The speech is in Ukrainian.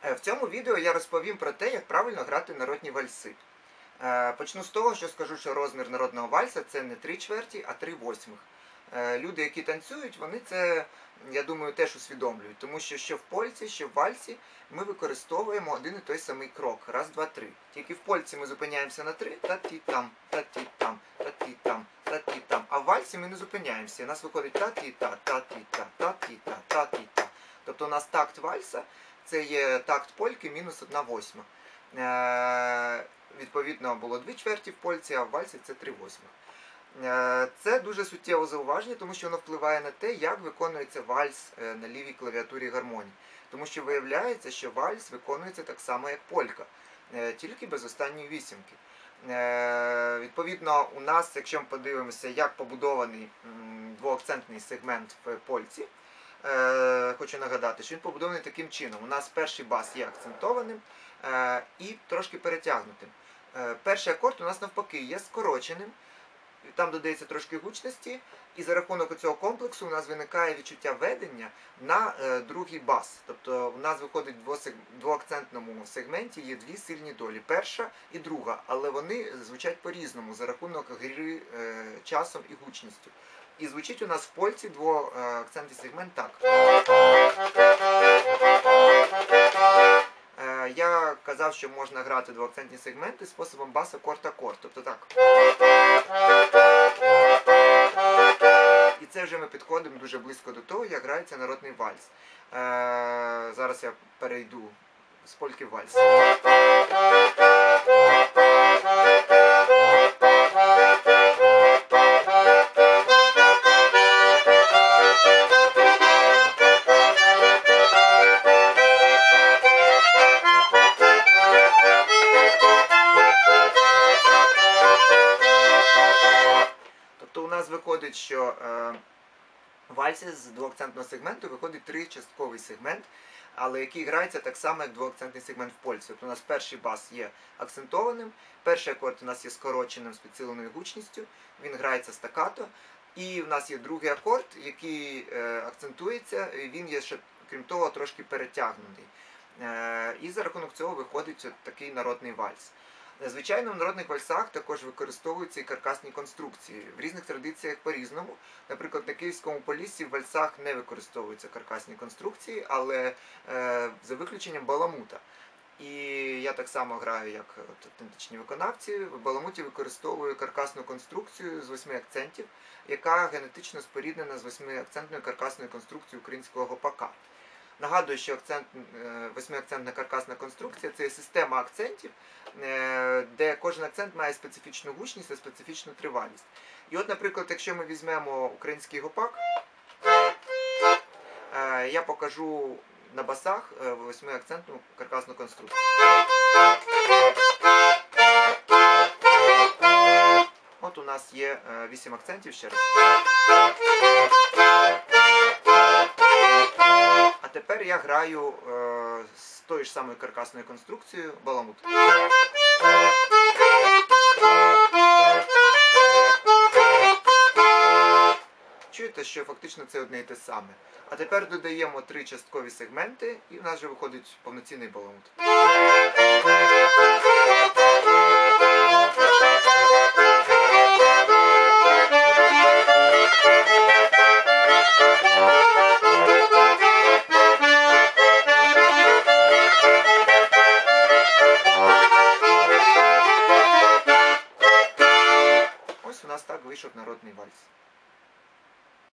В цьому відео я розповім про те, як правильно грати народні вальси. Почну з того, що скажу, що розмір народного вальса це не 3/4, а 3/8. Люди, які танцюють, вони це, я думаю, теж усвідомлюють, тому що в польці, що в вальсі ми використовуємо один і той самий крок. Раз, два, три. Тільки в польці ми зупиняємося на 3, та-ті-там, та-ті-там, та-ті-там, та-ті-там. А в вальсі ми не зупиняємося. У нас виходить та-ті-та, та-ті-та, та-ті-та, та-ті-та. Тобто у нас такт вальса це є такт польки мінус 1/8. Відповідно, було 2/4 в польці, а в вальсі це 3/8. Це дуже суттєво зауваження, тому що воно впливає на те, як виконується вальс на лівій клавіатурі гармонії. Тому що виявляється, що вальс виконується так само, як полька, тільки без останньої вісімки. Відповідно, у нас, якщо ми подивимося, як побудований двоакцентний сегмент в польці, хочу нагадати, що він побудований таким чином. У нас перший бас є акцентованим і трошки перетягнутим. Перший акорд у нас навпаки є скороченим, там додається трошки гучності, і за рахунок цього комплексу у нас виникає відчуття ведення на другий бас. Тобто у нас виходить в двоакцентному сегменті є дві сильні долі, перша і друга, але вони звучать по-різному за рахунок гри часом і гучністю. І звучить у нас в польці двоакцентний сегмент так. Я казав, що можна грати двоакцентні сегменти способом бас акорд-акорд. Тобто так. І це вже ми підходимо дуже близько до того, як грається народний вальс. Зараз я перейду з польки в вальс. Тобто у нас виходить, що в вальсі з двоакцентного сегменту виходить тричастковий сегмент, але який грається так само, як двоакцентний сегмент в польці. Тобто у нас перший бас є акцентованим, перший акорд у нас є скороченим з підсиленою гучністю, він грається стаккато, і в нас є другий акорд, який акцентується, і він є ще, крім того, трошки перетягнутий. І за рахунок цього виходить такий народний вальс. Звичайно, в народних вальсах також використовуються і каркасні конструкції. В різних традиціях по-різному. Наприклад, на Київському Поліссі в вальсах не використовуються каркасні конструкції, але за виключенням баламута. І я так само граю, як автентичні виконавці. В баламуті використовую каркасну конструкцію з 8 акцентів, яка генетично споріднена з 8-акцентною каркасною конструкцією українського гопака. Нагадую, що 8-акцентна каркасна конструкція – це система акцентів, де кожен акцент має специфічну гучність та специфічну тривалість. І от, наприклад, якщо ми візьмемо український гопак, я покажу на басах 8-акцентну каркасну конструкцію. От у нас є 8 акцентів ще раз. А тепер я граю з тою ж самою каркасною конструкцією баламут. Чуєте, що фактично це одне і те саме. А тепер додаємо 3 часткові сегменти, і в нас вже виходить повноцінний баламут. Ось у нас так вийшов народний вальс.